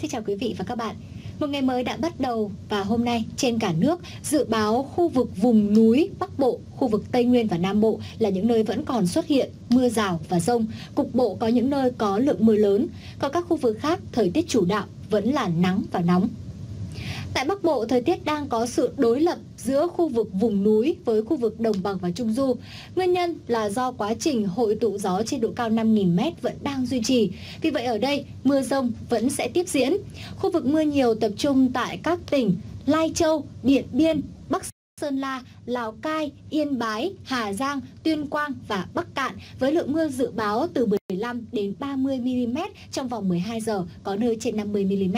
Xin chào quý vị và các bạn. Một ngày mới đã bắt đầu và hôm nay trên cả nước dự báo khu vực vùng núi Bắc Bộ, khu vực Tây Nguyên và Nam Bộ là những nơi vẫn còn xuất hiện mưa rào và dông. Cục bộ có những nơi có lượng mưa lớn, còn các khu vực khác thời tiết chủ đạo vẫn là nắng và nóng. Tại Bắc Bộ, thời tiết đang có sự đối lập giữa khu vực vùng núi với khu vực đồng bằng và trung du. Nguyên nhân là do quá trình hội tụ gió trên độ cao 5.000m vẫn đang duy trì. Vì vậy ở đây, mưa dông vẫn sẽ tiếp diễn. Khu vực mưa nhiều tập trung tại các tỉnh Lai Châu, Điện Biên, Bắc Sơn La, Lào Cai, Yên Bái, Hà Giang, Tuyên Quang và Bắc Kạn với lượng mưa dự báo từ 15 đến 30 mm trong vòng 12 giờ, có nơi trên 50 mm.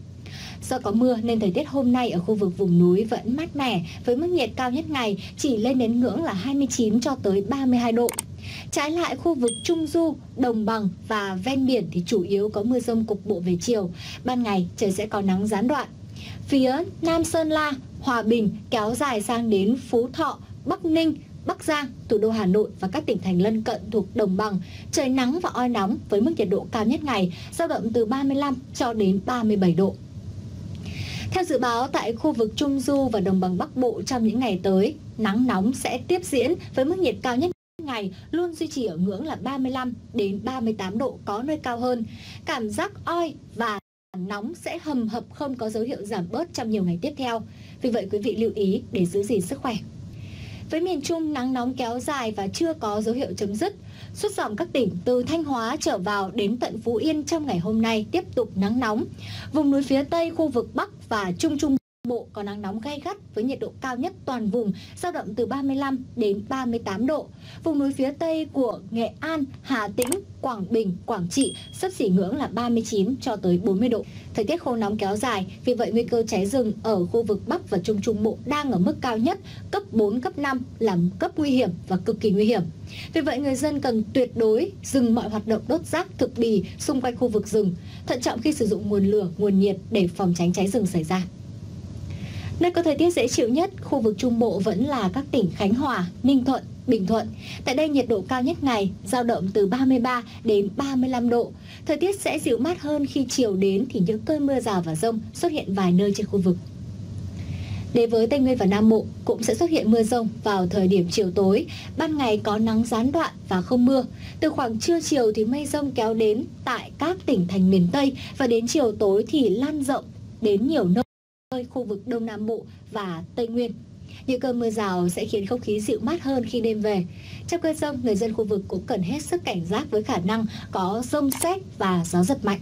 Do có mưa nên thời tiết hôm nay ở khu vực vùng núi vẫn mát mẻ với mức nhiệt cao nhất ngày chỉ lên đến ngưỡng là 29 cho tới 32 độ. Trái lại khu vực Trung Du, Đồng bằng và ven biển thì chủ yếu có mưa dông cục bộ về chiều. Ban ngày trời sẽ có nắng gián đoạn. Phía Nam Sơn La, Hòa Bình kéo dài sang đến Phú Thọ, Bắc Ninh, Bắc Giang, thủ đô Hà Nội và các tỉnh thành lân cận thuộc đồng bằng, trời nắng và oi nóng với mức nhiệt độ cao nhất ngày dao động từ 35 cho đến 37 độ. Theo dự báo tại khu vực Trung Du và Đồng bằng Bắc Bộ trong những ngày tới, nắng nóng sẽ tiếp diễn với mức nhiệt cao nhất ngày luôn duy trì ở ngưỡng là 35 đến 38 độ, có nơi cao hơn. Cảm giác oi và nóng sẽ hầm hập không có dấu hiệu giảm bớt trong nhiều ngày tiếp theo. Vì vậy quý vị lưu ý để giữ gìn sức khỏe. Với miền Trung, nắng nóng kéo dài và chưa có dấu hiệu chấm dứt. Suốt dòng các tỉnh từ Thanh Hóa trở vào đến tận Phú Yên trong ngày hôm nay tiếp tục nắng nóng. Vùng núi phía Tây, khu vực Bắc và Trung Trung Bộ có nắng nóng gay gắt với nhiệt độ cao nhất toàn vùng dao động từ 35 đến 38 độ. Vùng núi phía Tây của Nghệ An, Hà Tĩnh, Quảng Bình, Quảng Trị xấp xỉ ngưỡng là 39 cho tới 40 độ. Thời tiết khô nóng kéo dài, vì vậy nguy cơ cháy rừng ở khu vực Bắc và Trung Trung Bộ đang ở mức cao nhất, cấp 4, cấp 5 là cấp nguy hiểm và cực kỳ nguy hiểm. Vì vậy người dân cần tuyệt đối dừng mọi hoạt động đốt rác thực bì xung quanh khu vực rừng, thận trọng khi sử dụng nguồn lửa, nguồn nhiệt để phòng tránh cháy rừng xảy ra. Nơi có thời tiết dễ chịu nhất khu vực Trung Bộ vẫn là các tỉnh Khánh Hòa, Ninh Thuận, Bình Thuận. Tại đây nhiệt độ cao nhất ngày dao động từ 33 đến 35 độ. Thời tiết sẽ dịu mát hơn khi chiều đến thì những cơn mưa rào và dông xuất hiện vài nơi trên khu vực. Đến với Tây Nguyên và Nam Bộ cũng sẽ xuất hiện mưa dông vào thời điểm chiều tối. Ban ngày có nắng gián đoạn và không mưa. Từ khoảng trưa chiều thì mây dông kéo đến tại các tỉnh thành miền Tây và đến chiều tối thì lan rộng đến nhiều nơi khu vực Đông Nam Bộ và Tây Nguyên. Những cơn mưa rào sẽ khiến không khí dịu mát hơn khi đêm về. Trong cơn dông, người dân khu vực cũng cần hết sức cảnh giác với khả năng có dông sét và gió giật mạnh.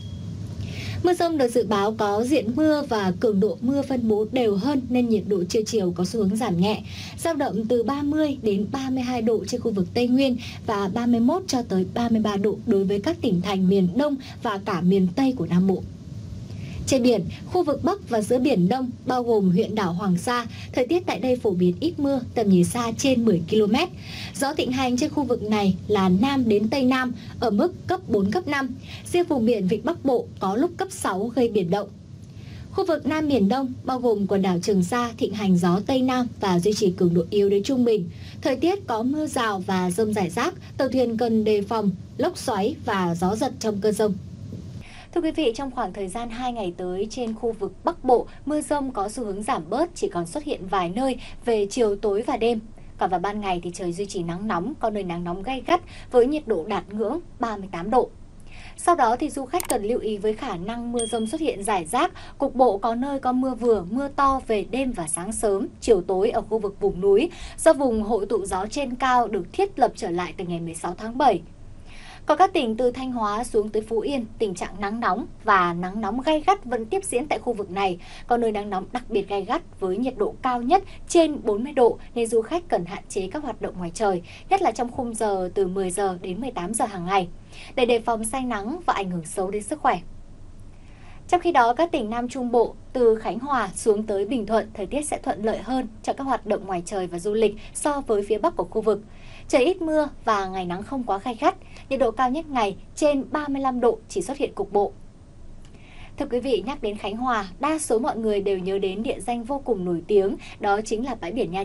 Mưa dông được dự báo có diện mưa và cường độ mưa phân bố đều hơn nên nhiệt độ trưa chiều có xu hướng giảm nhẹ, dao động từ 30 đến 32 độ trên khu vực Tây Nguyên và 31 cho tới 33 độ đối với các tỉnh thành miền Đông và cả miền Tây của Nam Bộ. Trên biển, khu vực Bắc và giữa Biển Đông, bao gồm huyện đảo Hoàng Sa, thời tiết tại đây phổ biến ít mưa, tầm nhìn xa trên 10 km. Gió thịnh hành trên khu vực này là Nam đến Tây Nam, ở mức cấp 4, cấp 5. Riêng vùng biển Vịnh Bắc Bộ có lúc cấp 6 gây biển động. Khu vực Nam Biển Đông, bao gồm quần đảo Trường Sa, thịnh hành gió Tây Nam và duy trì cường độ yếu đến trung bình. Thời tiết có mưa rào và dông rải rác, tàu thuyền cần đề phòng lốc xoáy và gió giật trong cơn dông. Thưa quý vị, trong khoảng thời gian 2 ngày tới trên khu vực Bắc Bộ, mưa dông có xu hướng giảm bớt, chỉ còn xuất hiện vài nơi về chiều tối và đêm. Còn vào ban ngày thì trời duy trì nắng nóng, có nơi nắng nóng gay gắt với nhiệt độ đạt ngưỡng 38 độ. Sau đó thì du khách cần lưu ý với khả năng mưa dông xuất hiện rải rác, cục bộ có nơi có mưa vừa, mưa to về đêm và sáng sớm, chiều tối ở khu vực vùng núi, do vùng hội tụ gió trên cao được thiết lập trở lại từ ngày 16 tháng 7. Còn các tỉnh từ Thanh Hóa xuống tới Phú Yên, tình trạng nắng nóng và nắng nóng gay gắt vẫn tiếp diễn tại khu vực này. Có nơi nắng nóng đặc biệt gay gắt với nhiệt độ cao nhất trên 40 độ nên du khách cần hạn chế các hoạt động ngoài trời, nhất là trong khung giờ từ 10 giờ đến 18 giờ hàng ngày, để đề phòng say nắng và ảnh hưởng xấu đến sức khỏe. Trong khi đó, các tỉnh Nam Trung Bộ từ Khánh Hòa xuống tới Bình Thuận, thời tiết sẽ thuận lợi hơn cho các hoạt động ngoài trời và du lịch so với phía Bắc của khu vực. Trời ít mưa và ngày nắng không quá gay gắt, nhiệt độ cao nhất ngày trên 35 độ chỉ xuất hiện cục bộ. Thưa quý vị, nhắc đến Khánh Hòa, đa số mọi người đều nhớ đến địa danh vô cùng nổi tiếng, đó chính là bãi biển Nha Trang.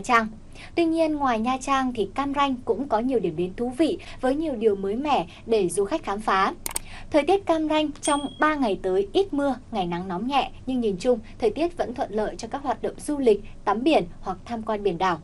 Tuy nhiên, ngoài Nha Trang thì Cam Ranh cũng có nhiều điểm đến thú vị với nhiều điều mới mẻ để du khách khám phá. Thời tiết Cam Ranh trong 3 ngày tới ít mưa, ngày nắng nóng nhẹ, nhưng nhìn chung thời tiết vẫn thuận lợi cho các hoạt động du lịch, tắm biển hoặc tham quan biển đảo.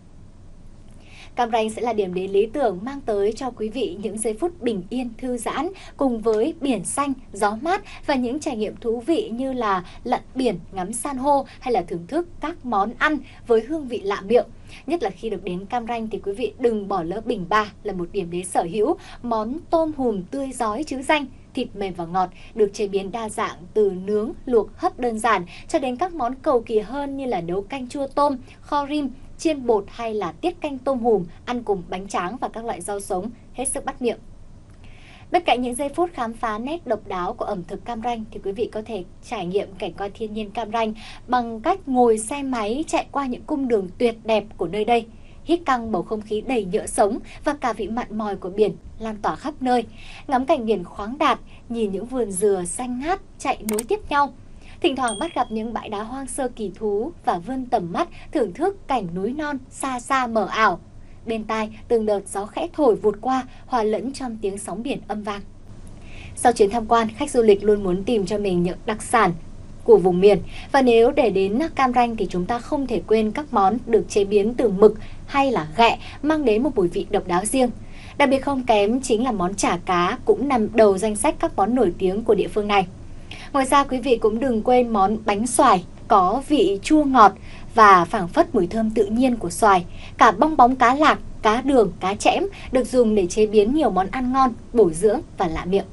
Cam Ranh sẽ là điểm đến lý tưởng mang tới cho quý vị những giây phút bình yên thư giãn cùng với biển xanh, gió mát và những trải nghiệm thú vị như là lặn biển, ngắm san hô hay là thưởng thức các món ăn với hương vị lạ miệng. Nhất là khi được đến Cam Ranh thì quý vị đừng bỏ lỡ Bình Ba là một điểm đến sở hữu món tôm hùm tươi rói trứ danh. Thịt mềm và ngọt, được chế biến đa dạng từ nướng, luộc, hấp đơn giản cho đến các món cầu kỳ hơn như là nấu canh chua tôm, kho rim, chiên bột hay là tiết canh tôm hùm ăn cùng bánh tráng và các loại rau sống hết sức bắt miệng. Bên cạnh những giây phút khám phá nét độc đáo của ẩm thực Cam Ranh thì quý vị có thể trải nghiệm cảnh quan thiên nhiên Cam Ranh bằng cách ngồi xe máy chạy qua những cung đường tuyệt đẹp của nơi đây, hít căng bầu không khí đầy nhựa sống và cả vị mặn mòi của biển lan tỏa khắp nơi, ngắm cảnh biển khoáng đạt, nhìn những vườn dừa xanh ngát chạy nối tiếp nhau. Thỉnh thoảng bắt gặp những bãi đá hoang sơ kỳ thú và vươn tầm mắt thưởng thức cảnh núi non xa xa mờ ảo. Bên tai từng đợt gió khẽ thổi vụt qua, hòa lẫn trong tiếng sóng biển âm vang. Sau chuyến tham quan, khách du lịch luôn muốn tìm cho mình những đặc sản của vùng miền. Và nếu để đến Cam Ranh thì chúng ta không thể quên các món được chế biến từ mực hay là ghẹ mang đến một mùi vị độc đáo riêng. Đặc biệt không kém chính là món chả cá cũng nằm đầu danh sách các món nổi tiếng của địa phương này. Ngoài ra quý vị cũng đừng quên món bánh xoài có vị chua ngọt và phảng phất mùi thơm tự nhiên của xoài. Cả bong bóng cá lạc, cá đường, cá chẽm được dùng để chế biến nhiều món ăn ngon, bổ dưỡng và lạ miệng.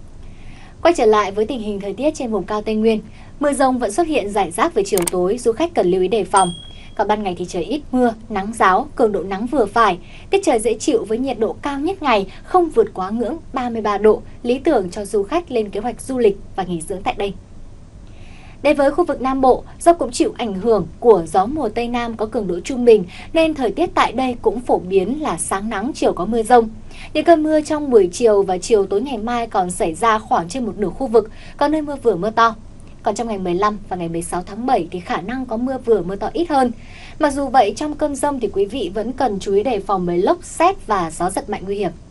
Quay trở lại với tình hình thời tiết trên vùng cao Tây Nguyên, mưa rông vẫn xuất hiện rải rác về chiều tối, du khách cần lưu ý đề phòng. Còn ban ngày thì trời ít mưa, nắng ráo, cường độ nắng vừa phải, tiết trời dễ chịu với nhiệt độ cao nhất ngày không vượt quá ngưỡng 33 độ, lý tưởng cho du khách lên kế hoạch du lịch và nghỉ dưỡng tại đây. Đến với khu vực Nam Bộ, do cũng chịu ảnh hưởng của gió mùa Tây Nam có cường độ trung bình nên thời tiết tại đây cũng phổ biến là sáng nắng, chiều có mưa rông. Những cơn mưa trong buổi chiều và chiều tối ngày mai còn xảy ra khoảng trên một nửa khu vực, có nơi mưa vừa mưa to. Còn trong ngày 15 và ngày 16 tháng 7 thì khả năng có mưa vừa mưa to ít hơn. Mặc dù vậy, trong cơn dông thì quý vị vẫn cần chú ý đề phòng với lốc sét và gió giật mạnh nguy hiểm.